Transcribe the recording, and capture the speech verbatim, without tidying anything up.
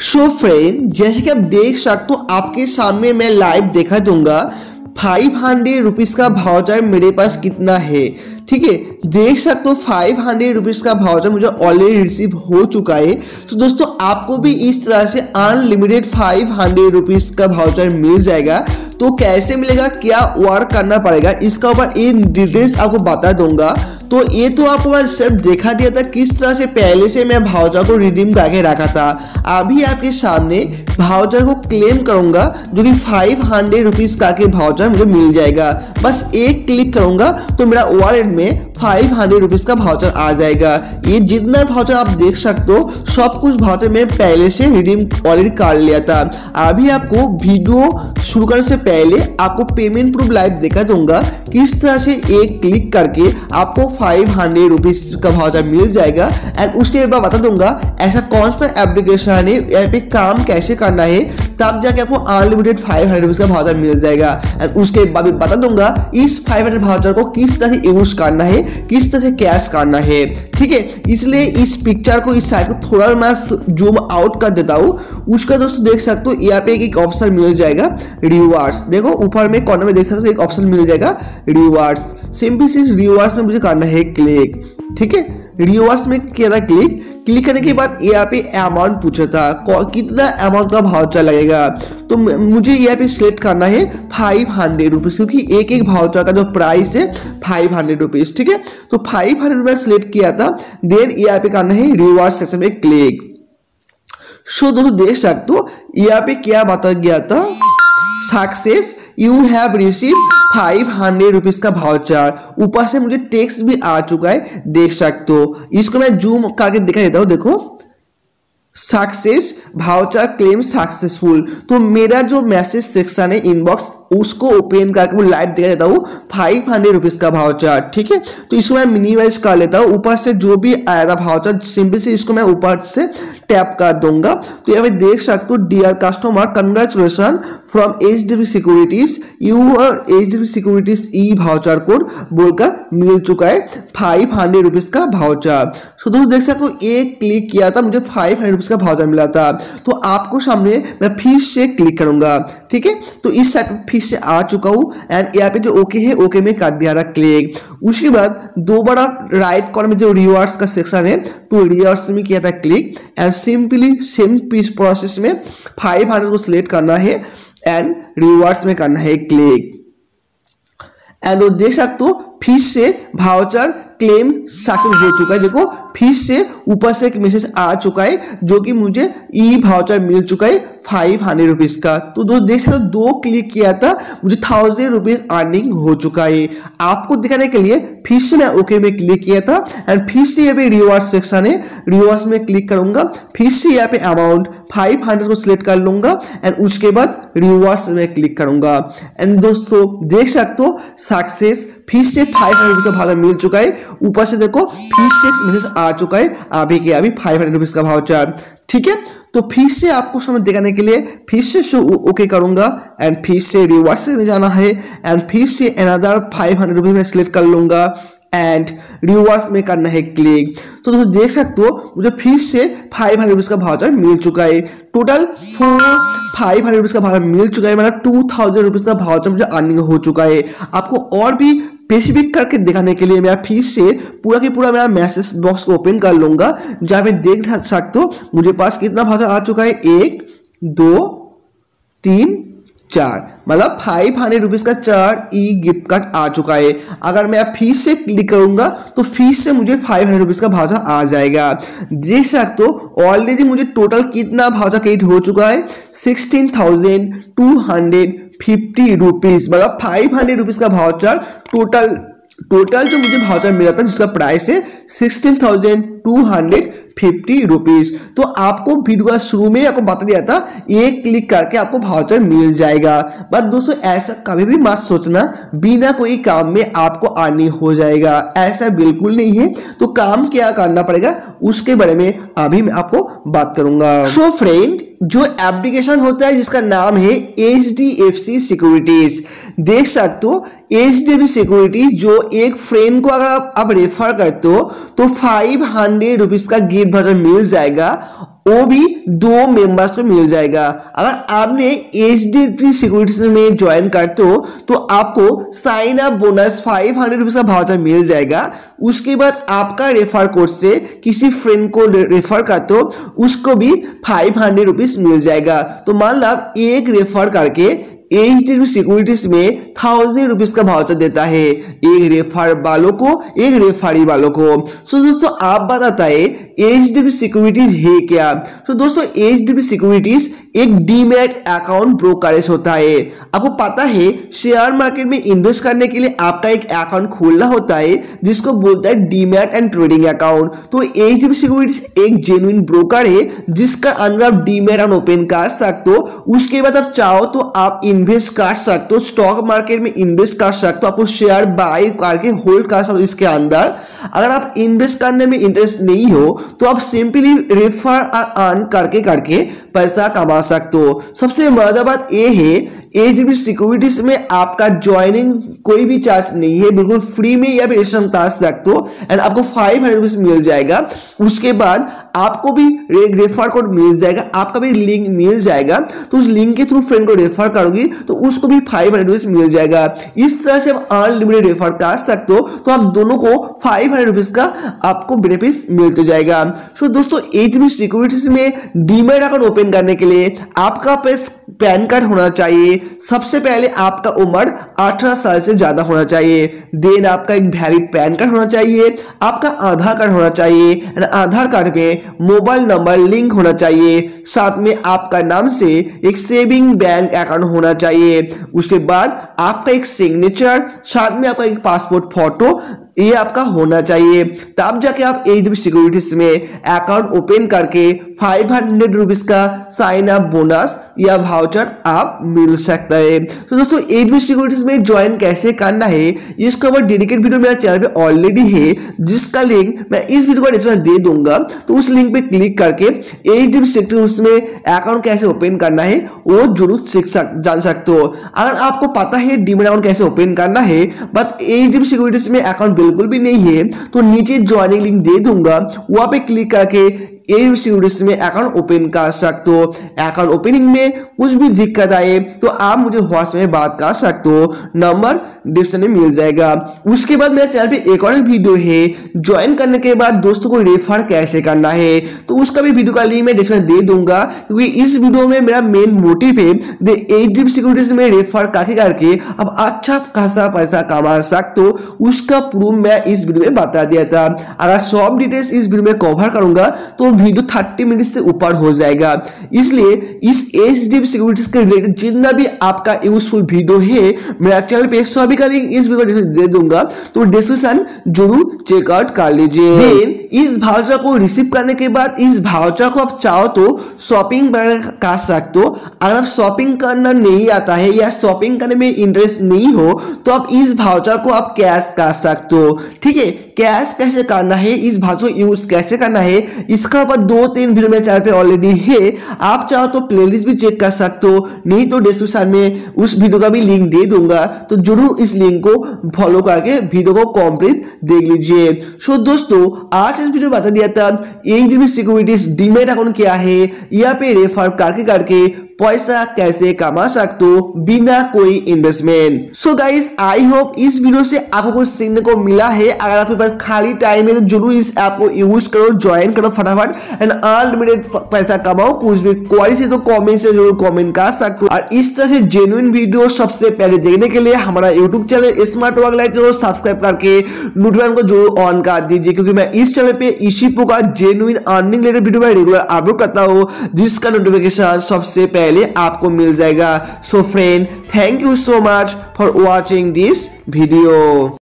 So friend, जैसे कि आप देख सकते हो आपके सामने मैं लाइव देखा दूंगा फाइव हंड्रेड रुपीज का भाउचर मेरे पास कितना है। ठीक है, देख सकते हो फाइव हंड्रेड रुपीज का भाउचर मुझे ऑलरेडी रिसीव हो चुका है। तो दोस्तों आपको भी इस तरह से अनलिमिटेड फाइव हंड्रेड रुपीज का भाउचर मिल जाएगा। तो कैसे मिलेगा, क्या वर्क करना पड़ेगा, इसका ऊपर इन डिटेल्स आपको बता दूंगा। तो ये तो आपको सिर्फ देखा दिया था किस तरह से पहले से मैं भाउचर को रिडीम करके रखा था। अभी आपके सामने भाउचर को क्लेम करूंगा जो कि फाइव हंड्रेड रुपीज का के भाउचर मुझे मिल जाएगा। बस एक क्लिक करूंगा तो मेरा वॉलेट में फाइव हंड्रेड रुपीज का भाउचर आ जाएगा। ये जितना भाउचर आप देख सकते हो सब कुछ भाउचर में पहले से रिडीम ऑलरेडी कर लिया था। अभी आपको वीडियो शुरू करने से पहले आपको पेमेंट प्रूफ लाइव दिखा दूंगा किस तरह से एक क्लिक करके आपको फाइव हंड्रेड रुपीज का भाउचर मिल जाएगा। एंड उसके बाद बता दूंगा ऐसा कौन सा एप्लीकेशन है, यहाँ पे काम कैसे करना है, तब जाके आपको अनलिमिटेड फाइव हंड्रेड रुपीज का भाउचर मिल जाएगा। एंड उसके बाद बता दूंगा इस फाइव हंड्रेड भाउचर को किस तरह से यूज करना है, किस तरह से कैश करना है। ठीक है, इसलिए इस पिक्चर को, इस साइड को थोड़ा मैं जूम आउट कर देता हूँ। उसका दोस्तों देख सकते हो यहाँ पे एक ऑप्शन मिल जाएगा रिवार्ड्स। देखो ऊपर में कॉर्नर में देख सकते हो एक ऑप्शन मिल जाएगा रिवार्ड्स। सिंपली इस रिवार्ड्स में मुझे करना है क्लिक। ठीक है, रिवार्ड्स में किया था क्लिक। क्लिक करने के बाद यहाँ पे अमाउंट पूछा था कितना अमाउंट का भाउचर लगेगा। तो मुझे यहाँ पे सिलेक्ट करना है फाइव हंड्रेड रुपीज, क्योंकि एक एक भाउचर का जो प्राइस है फाइव हंड्रेड रुपीज। ठीक है, तो फाइव हंड्रेड रुपीज सिलेक्ट किया था। देन यहाँ पे करना है रिवार्ड सेक्शन में क्लिक। सो दोस्तों देख सकते हो यहाँ पे क्या बता गया था, success you have receive five hundred rupees का भाउचर। ऊपर से मुझे टेक्स्ट भी आ चुका है, देख सकते हो। इसको मैं जूम करके दिखा देता हूँ। देखो सक्सेस भाउचर क्लेम सक्सेसफुल। तो मेरा जो मैसेज सेक्शन है इनबॉक्स उसको ओपन करके मैं लाइव दिखा देता हूँ फाइव हंड्रेड रुपीज का भाउचर। ठीक है, तो इसको मैं मिनिमाइज कर लेता हूँ। ऊपर से जो भी आया था भाउचर सिंपल से इसको मैं ऊपर से टैप कर दूंगा। तो यहाँ पे देख सकते हो dear customer congratulation from HDFC securities you और HDFC securities e voucher code बोलकर मिल चुका है फाइव हंड्रेड रुपीज का भाउचर। तो दोस्तों देख सकते हो एक क्लिक किया था मुझे फाइव हंड्रेड रुपीज का भाउचर मिला था। तो आपको सामने मैं फिर से क्लिक करूंगा। ठीक है, तो इस साइड फिर से आ चुका हूं एंड यहाँ पे जो ओके है ओके में कर दिया था क्लिक। उसके बाद दोबारा राइट कॉर्नर में जो रिवार्ड्स का सेक्शन है तो रिवार्ड्स में किया था click and simply same piece process में फाइव हंड्रेड को सिलेक्ट करना है एंड रिवार्ड्स में करना है क्लिक। एंड वो देख सकते हो फिर से भाउचर क्लेम सक्सेस हो चुका है। देखो फिर से ऊपर से एक मैसेज आ चुका है जो कि मुझे ई भाउचर मिल चुका है फाइव हंड्रेड रुपीज का। तो दो देख सकते हो दो क्लिक किया था मुझे थाउजेंड रुपीज अर्निंग हो चुका है। आपको दिखाने के लिए फिर से मैं ओके में क्लिक किया था एंड फिर से यहाँ पे रिवार्ड सेक्शन है, रिवार्ड्स में क्लिक करूंगा। फिर से यहाँ पे अमाउंट फाइव हंड्रेड को सिलेक्ट कर लूंगा एंड उसके बाद रिवार्ड्स में क्लिक करूंगा। एंड दोस्तों देख सकते हो सक्सेस फिर से फाइव हंड्रेड रुपीज का भाउचर मिल चुका है। ऊपर से देखो फिर से मैसेज आ चुका है अभी के अभी फाइव हंड्रेड रुपीज का भाउचर। ठीक है, तो फिर से आपको समझ दिखाने के लिए फिर से ओके करूंगा एंड फिर से रिवार्ड्स में जाना है एंड फिर से अनदर फाइव हंड्रेड रुपीज में सिलेक्ट कर लूंगा एंड रिवार्ड्स में करना है क्लिक। तो दोस्तों देख सकते हो मुझे फिर से फाइव हंड्रेड रुपीज का भाउचर मिल चुका है। Total four five hundred rupees का भाउचर मिल चुका है, मतलब टू थाउजेंड रुपीज का भाउचर मुझे अर्निंग हो चुका है। आपको और भी स्पेसिफिक करके दिखाने के लिए मैं फिर से पूरा की पूरा मेरा मैसेज बॉक्स को ओपन कर लूंगा जहां पे देख सकते हो मुझे पास कितना भाउचर आ चुका है, एक दो तीन चार, मतलब फाइव हंड्रेड रुपीज का चार ई गिफ्ट कार्ड आ चुका है। अगर मैं फिर से क्लिक करूंगा तो फिर से मुझे फाइव हंड्रेड रुपीज का भाउचर आ जाएगा। देख सकते हो ऑलरेडी मुझे टोटल कितना भाउचर क्रेडिट हो चुका है, sixteen thousand two hundred fifty rupees, मतलब फाइव हंड्रेड रुपीज का भाउचर टोटल टोटल जो मुझे भाउचर मिला था जिसका प्राइस है sixteen thousand two hundred fifty rupees. तो आपको वीडियो का शुरू में आपको बता दिया था एक क्लिक करके आपको भाउचर मिल जाएगा। बट दोस्तों ऐसा कभी भी मत सोचना बिना कोई काम में आपको अर्निंग हो जाएगा, ऐसा बिल्कुल नहीं है। तो काम क्या करना पड़ेगा उसके बारे में अभी मैं आपको बात करूंगा। सो फ्रेंड, जो एप्लीकेशन होता है जिसका नाम है एच डी एफ सी सिक्योरिटीज, देख सकते हो एच डी एफ सी सिक्योरिटीज जो एक फ्रेंड को अगर आप, आप रेफर करते हो तो फाइव हंड्रेड रुपीज का गिफ्ट भाउचर मिल जाएगा वो भी दो मेंबर्स को मिल जाएगा। अगर आपने एच डी एफ सी सिक्योरिटीज में ज्वाइन करते हो तो आपको sign up bonus five hundred rupees का भाउचर मिल जाएगा। उसके बाद आपका रेफर कोड से किसी फ्रेंड को रेफर करते हो उसको भी फाइव हंड्रेड रुपीज मिल जाएगा। तो मान लो आप एक रेफर करके एच डी एफ सी सिक्योरिटीज में थाउजेंड रुपीज का भाउचर देता है, एक रेफर वालों को एक रेफरी वालों को। सो दोस्तों आप बताता है एच डी एफ सी सिक्योरिटीज है क्या। सो दोस्तों एच डी एफ सी सिक्योरिटीज एक डीमैट अकाउंट ब्रोकरेज होता है। आपको पता है शेयर मार्केट में इन्वेस्ट करने के लिए आपका एक अकाउंट खोलना होता है जिसको बोलता है डीमैट एंड ट्रेडिंग अकाउंट। तो एच डी एफ सी सिक्योरिटीज एक जेन्युइन ब्रोकर है जिसका अंदर आप डीमैट अकाउंट ओपन कर सकते हो। उसके बाद आप चाहो तो आप इन्वेस्ट कर सकते हो, स्टॉक मार्केट में इन्वेस्ट कर सकते हो, आपको शेयर बाय करके होल्ड कर सकते हो इसके अंदर। अगर आप इन्वेस्ट करने में इंटरेस्ट नहीं हो तो आप सिंपली रेफर और अर्न करके करके पैसा कमा सकते हो। सबसे मजा बात यह है एच डी एफ सी सिक्योरिटीज में आपका ज्वाइनिंग कोई भी चार्ज नहीं है, बिल्कुल फ्री में या फिर रजिस्ट्रेशन कर सकते हो एंड आपको फाइव हंड्रेड रुपीज मिल जाएगा। उसके बाद आपको भी रेफर कोड मिल जाएगा, आपका भी लिंक मिल जाएगा। तो उस लिंक के थ्रू फ्रेंड को रेफर करोगी तो उसको भी फाइव हंड्रेड रुपीज मिल जाएगा। इस तरह से आप अनलिमिटेड रेफर कर सकते हो तो आप दोनों को फाइव हंड्रेड रुपीज का आपको बेनिफिट मिलते जाएगा। सो दोस्तों एच डी एफ सी सिक्योरिटीज में डीमैट अकाउंट ओपन करने के लिए आपका पास पैन कार्ड होना चाहिए। सबसे पहले आपका उम्र अठारह साल से ज्यादा होना चाहिए। देन आपका एक वैलिड पैन कार्ड होना चाहिए, आपका आधार कार्ड होना चाहिए एंड आधार कार्ड पे मोबाइल नंबर लिंक होना चाहिए। साथ में आपका नाम से एक सेविंग बैंक अकाउंट होना चाहिए। उसके बाद आपका एक सिग्नेचर, साथ में आपका एक पासपोर्ट फोटो ये आपका होना चाहिए। तब जाके आप एच डी एफ सी सिक्योरिटीज में अकाउंट ओपन करके फाइव हंड्रेड रुपीज का साइन अप बोनस या वाउचर आप मिल सकता है। तो दोस्तों एच डी एफ सी सिक्योरिटीज में ज्वाइन कैसे करना है इसका ऊपर डेडिकेट वीडियो मेरे चैनल पे ऑलरेडी है जिसका लिंक मैं इस वीडियो को डिस्क्रिप्शन दे दूंगा। तो उस लिंक पे क्लिक करके एच डी एफ सी सिक्योरिटीज में अकाउंट कैसे ओपन करना है वो जरूर सीख सक जान सकते हो। अगर आपको पता है डीमैट अकाउंट कैसे ओपन करना है बट एच डी एफ सी सिक्योरिटीज में अकाउंट बिल्कुल भी नहीं है तो नीचे ज्वाइनिंग लिंक दे दूंगा, वहां पे क्लिक करके एच डी एफ सी सिक्योरिटीज में अकाउंट ओपन कर सकते हो। अकाउंट ओपनिंग में कुछ भी दिक्कत आए तो आप मुझे व्हाट्सएप में बात कर सकते हो, नंबर डिस्क्रिप्शन में मिल जाएगा। उसके बाद मेरे चैनल पे एक और वीडियो है ज्वाइन करने के बाद दोस्तों को रेफर कैसे करना है, तो उसका भी वीडियो का लिंक मैं डिस्क्रिप्शन दे दूंगा क्योंकि इस वीडियो में मेरा मेन मोटिव है एच डी एफ सी सिक्योरिटीज में रेफर करके करके अब अच्छा खासा पैसा कमा सकते हो। उसका प्रूफ मैं इस वीडियो में बता दिया था। अगर सब डिटेल्स इस वीडियो में कवर करूंगा तो वीडियो तीस मिनट से ऊपर हो जाएगा। इसलिए इस एच डी एफ सी सिक्योरिटीज के रिलेटेड जितना भी आपका यूजफुल वीडियो है मेरा चैनल पे सभी का लिंक इस वीडियो में दे दूंगा, तो डिस्क्रिप्शन जरूर चेकआउट कर लीजिए। देन इस भाउचर को रिसीव करने के बाद इस भाउचर को आप चाहो तो शॉपिंग कर सकते हो। अगर आप शॉपिंग करना नहीं आता है या शॉपिंग करने में इंटरेस्ट नहीं हो तो आप इस भाउचर को आप कैश कर सकते हो। ठीक है, कैश कैसे करना है, इस भाउचर यूज कैसे करना है इसका ऊपर दो तीन वीडियो मेरे चैनल पे ऑलरेडी है। आप चाहो तो प्लेलिस्ट भी चेक कर सकते हो, नहीं तो डिस्क्रिप्शन में उस वीडियो का भी लिंक दे दूंगा, तो जरूर इस लिंक को फॉलो करके वीडियो को कंप्लीट देख लीजिए। सो दोस्तों आज इस वीडियो बता दिया था H D F C securities demat account क्या है, यहाँ पे रेफर करके करके पैसा कैसे कमा सकते हो बिना कोई investment. So guys I hope इस वीडियो से आपको कुछ सीखने को मिला है। अगर आपके पास खाली टाइम है तो जरूर इस ऐप को यूज करो, ज्वाइन करो फटाफट एंड अनलिमिटेड पैसा कमाओ। कुछ भी क्वारी से तो कमेंट से जरूर कमेंट कर सकते हो। और इस तरह से जेन्युइन वीडियो सबसे पहले देखने के लिए हमारा YouTube channel smart work life जरूर सब्सक्राइब करके नोटिफिकेशन को जरूर ऑन कर दीजिए क्योंकि मैं इस चैनल पे इसी प्रकार जेन्युइन अर्निंग रिलेटेड वीडियो में रेगुलर अपलोड करता हूँ जिसका नोटिफिकेशन सबसे पहले आपको मिल जाएगा। So friend thank you so much for watching this video.